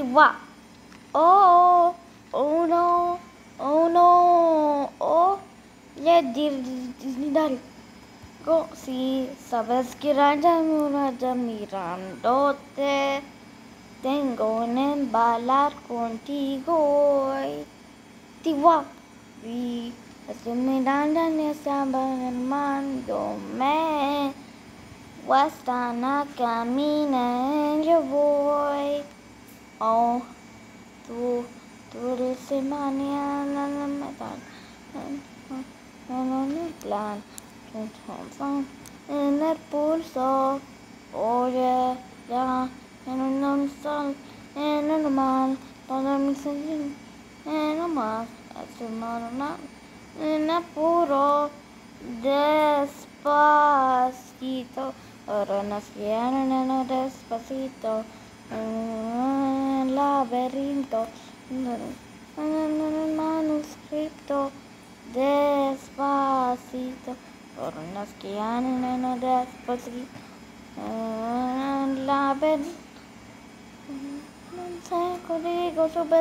Tiwa. Oh, oh no, oh no, oh, ya didari. Go si sabes que raja mirándote, tengo en embalar contigo hoy. Tiwa, vi estoy mirando en esa armándome, Wastana camina yo voy. Oh, tú dulce mañana me dan en el plan, en el pulso, oye, ya, en un sol, en el mal, todo mi sentir, en el mar, en apuro, despacito, ahora nos quieren en el despacito, laberinto, en el manuscrito, despacito, ahora nos quieren en el despacito, laberinto. Digo,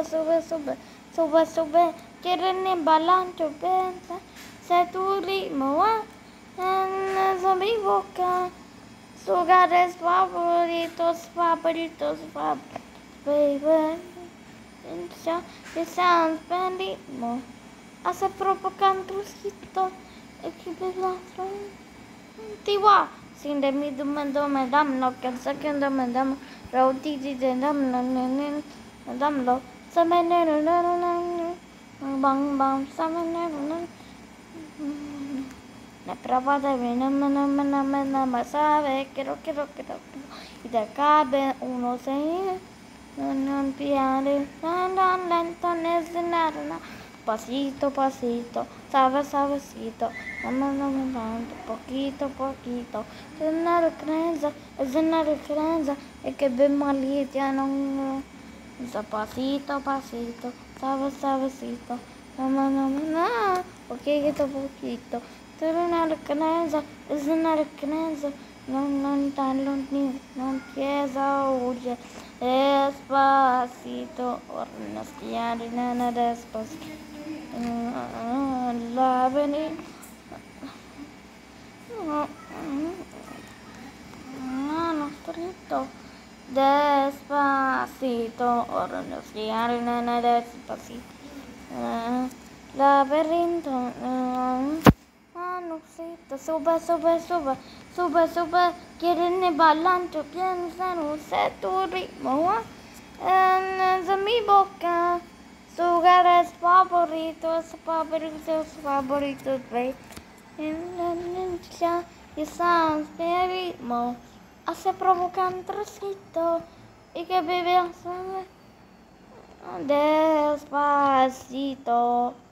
sube, quieren embalar tu venta, sé tu ritmo, en mi boca, lugares favoritos, baby, it sounds ritmo, hace provocar trocito, equilibrio, Tiwa, sin de mi dum no que sé que dum roti dum lo samen bang samen la prueba de no sabe quiero y de cabe uno se no pierde lento nada pasito suavecito poquito es una creencia es que ve malita no pasito suavecito poquito es una creencia no tan no empieza oye despacito hornos que nada despacito laberinto despacito hornos que nada despacito laberinto sube quieren embalar tu piensa no sé tu ritmo en mi boca lugares favoritos babe en la noche y sounds de ritmo hace provocar un trocito y que vive despacito